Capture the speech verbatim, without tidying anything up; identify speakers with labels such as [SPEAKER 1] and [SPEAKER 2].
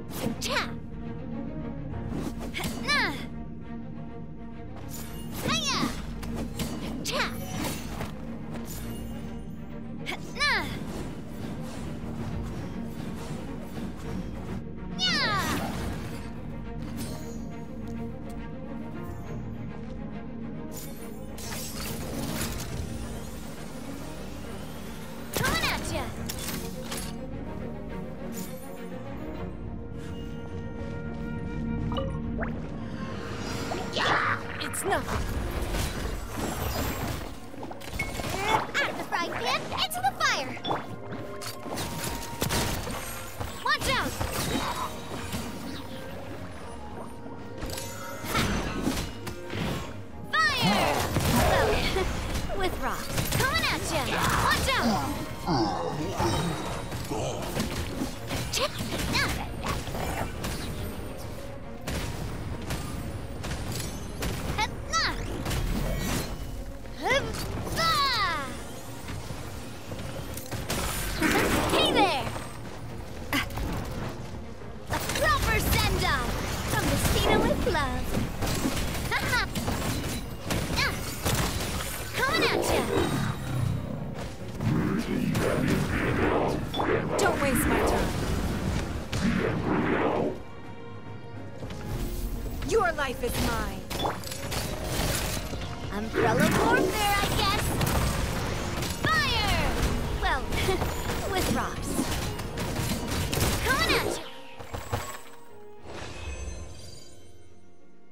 [SPEAKER 1] Cha! Nah! Hiya! Cha! Nah! Yeah! Coming at ya! It's nothing. Out of the frying pan, into the fire! Watch out! Fire! Well, with rocks. Coming at ya! Watch out! Check. Hey there! A proper send-off from Messina with love. Haha! Coming at ya! Don't waste my time. Your life is mine. Umbrella warfare, I guess. Fire! Well, with rocks.